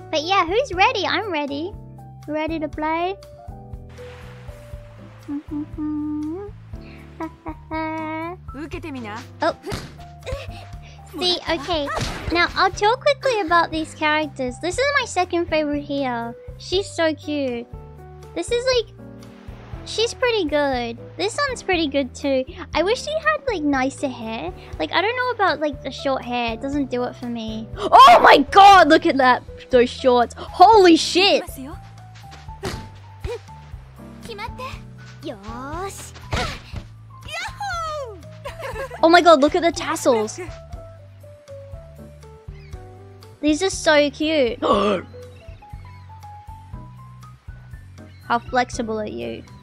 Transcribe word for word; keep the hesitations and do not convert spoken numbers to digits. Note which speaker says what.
Speaker 1: But yeah, who's ready? I'm ready. Ready to play? Oh. See, okay. Now, I'll talk quickly about these characters. This is my second favorite here. She's so cute. This is like... She's pretty good. This one's pretty good too. I wish she had like nicer hair. Like, I don't know about like the short hair. It doesn't do it for me. Oh my god, look at that. Those shorts. Holy shit. Oh my god, look at the tassels. These are so cute. How flexible are you?